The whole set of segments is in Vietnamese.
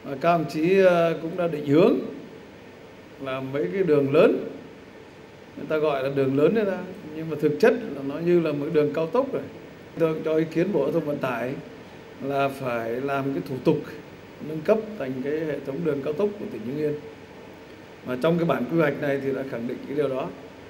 Và các đồng chí cũng đã định hướng làm mấy cái đường lớn, người ta gọi là đường lớn đấy, nhưng mà thực chất là nó như là một đường cao tốc rồi. Tôi cho ý kiến Bộ Giao thông Vận tải là phải làm cái thủ tục nâng cấp thành cái hệ thống đường cao tốc của tỉnh Hưng Yên. Và trong cái bản quy hoạch này thì đã khẳng định cái điều đó.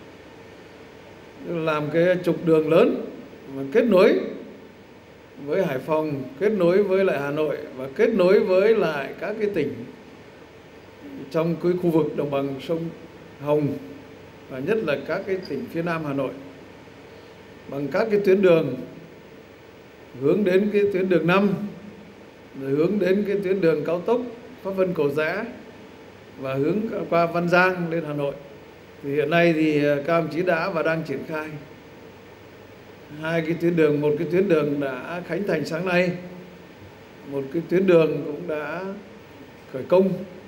Làm cái trục đường lớn mà kết nối với Hải Phòng, kết nối với lại Hà Nội và kết nối với lại các cái tỉnh trong cái khu vực đồng bằng sông Hồng và nhất là các cái tỉnh phía Nam Hà Nội bằng các cái tuyến đường hướng đến cái tuyến đường 5, rồi hướng đến cái tuyến đường cao tốc Pháp Vân Cầu Giẽ và hướng qua Văn Giang lên Hà Nội. Thì hiện nay thì các đồng chí đã và đang triển khai hai cái tuyến đường, một cái tuyến đường đã khánh thành sáng nay, một cái tuyến đường cũng đã khởi công.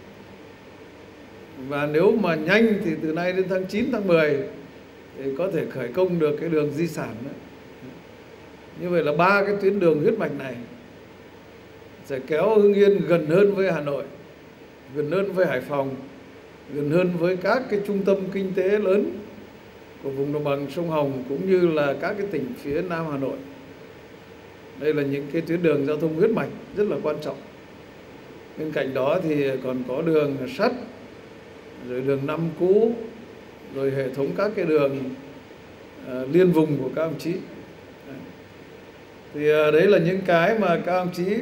Và nếu mà nhanh thì từ nay đến tháng 9, tháng 10 thì có thể khởi công được cái đường di sản nữa. Như vậy là 3 cái tuyến đường huyết mạch này sẽ kéo Hưng Yên gần hơn với Hà Nội, gần hơn với Hải Phòng, gần hơn với các cái trung tâm kinh tế lớn của vùng đồng bằng sông Hồng cũng như là các cái tỉnh phía Nam Hà Nội. Đây là những cái tuyến đường giao thông huyết mạch rất là quan trọng. Bên cạnh đó thì còn có đường sắt, rồi đường 5 cũ, rồi hệ thống các cái đường liên vùng của các ông chí. Thì đấy là những cái mà các ông chí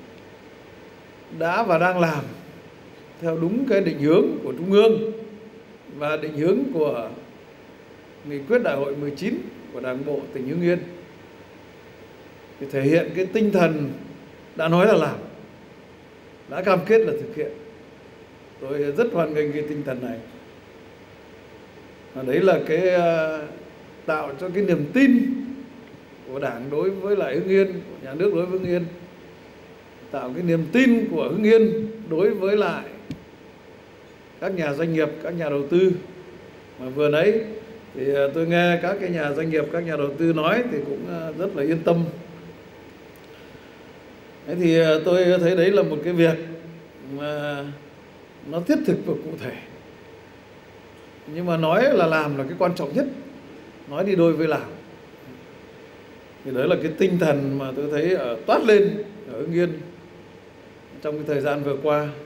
đã và đang làm theo đúng cái định hướng của Trung ương và định hướng của nghị quyết đại hội 19 của Đảng bộ tỉnh Hưng Yên, thì thể hiện cái tinh thần đã nói là làm, đã cam kết là thực hiện. Tôi rất hoan nghênh cái tinh thần này. Và đấy là cái tạo cho cái niềm tin của Đảng đối với lại Hưng Yên, của nhà nước đối với Hưng Yên, tạo cái niềm tin của Hưng Yên đối với lại các nhà doanh nghiệp, các nhà đầu tư. Mà vừa nãy thì tôi nghe các cái nhà doanh nghiệp, các nhà đầu tư nói thì cũng rất là yên tâm. Thế thì tôi thấy đấy là một cái việc mà nó thiết thực và cụ thể. Nhưng mà nói là làm là cái quan trọng nhất, nói đi đôi với làm. Thì đấy là cái tinh thần mà tôi thấy toát lên ở Hưng Yên trong cái thời gian vừa qua.